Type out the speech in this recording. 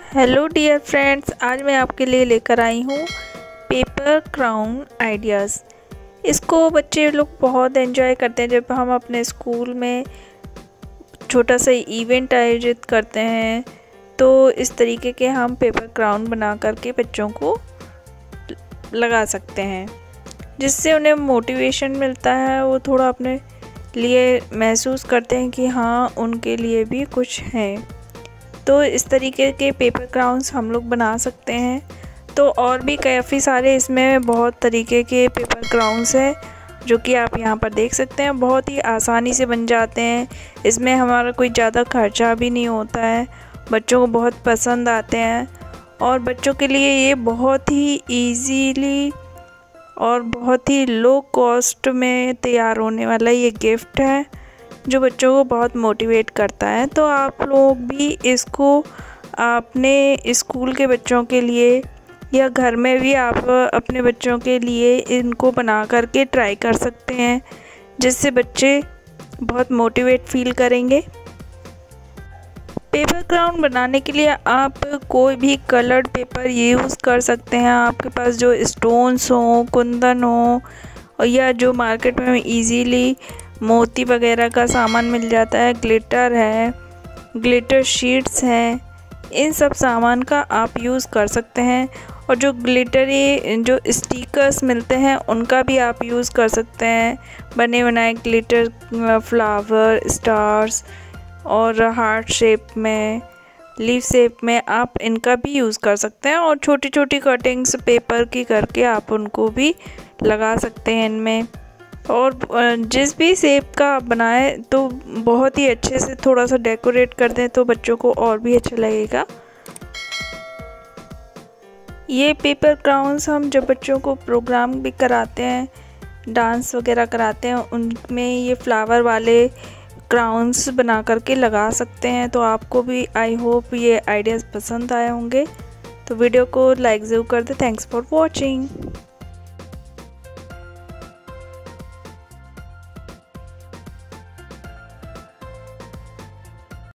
Hello dear friends, आज मैं आपके लिए लेकर आई हूँ पेपर क्राउन आइडियाज़। इसको बच्चे लोग बहुत एंजॉय करते हैं। जब हम अपने स्कूल में छोटा सा इवेंट आयोजित करते हैं तो इस तरीके के हम पेपर क्राउन बना करके बच्चों को लगा सकते हैं, जिससे उन्हें मोटिवेशन मिलता है। वो थोड़ा अपने लिए महसूस करते हैं कि हाँ, उनके लिए भी कुछ है। तो इस तरीके के पेपर क्राउन्स हम लोग बना सकते हैं। तो और भी काफ़ी सारे इसमें बहुत तरीके के पेपर क्राउन्स हैं जो कि आप यहाँ पर देख सकते हैं। बहुत ही आसानी से बन जाते हैं। इसमें हमारा कोई ज़्यादा खर्चा भी नहीं होता है। बच्चों को बहुत पसंद आते हैं और बच्चों के लिए ये बहुत ही ईजीली और बहुत ही लो कॉस्ट में तैयार होने वाला ये गिफ्ट है जो बच्चों को बहुत मोटिवेट करता है। तो आप लोग भी इसको अपने स्कूल के बच्चों के लिए या घर में भी आप अपने बच्चों के लिए इनको बना करके ट्राई कर सकते हैं, जिससे बच्चे बहुत मोटिवेट फील करेंगे। पेपर क्राउन बनाने के लिए आप कोई भी कलर्ड पेपर यूज़ कर सकते हैं। आपके पास जो स्टोन्स हो, कुंदन हो, या जो मार्केट में इजीली मोती वगैरह का सामान मिल जाता है, ग्लिटर है, ग्लिटर शीट्स हैं, इन सब सामान का आप यूज़ कर सकते हैं। और जो ग्लिटरी जो स्टिकर्स मिलते हैं उनका भी आप यूज़ कर सकते हैं। बने बनाए ग्लिटर फ्लावर, स्टार्स और हार्ट शेप में, लीफ शेप में आप इनका भी यूज़ कर सकते हैं। और छोटी छोटी कटिंग्स पेपर की करके आप उनको भी लगा सकते हैं इनमें। और जिस भी शेप का आप बनाएं तो बहुत ही अच्छे से थोड़ा सा डेकोरेट कर दें तो बच्चों को और भी अच्छा लगेगा। ये पेपर क्राउन्स हम जब बच्चों को प्रोग्राम भी कराते हैं, डांस वगैरह कराते हैं, उनमें ये फ्लावर वाले क्राउन्स बना करके लगा सकते हैं। तो आपको भी आई होप ये आइडियाज़ पसंद आए होंगे। तो वीडियो को लाइक ज़रूर कर दें। Thanks for watching.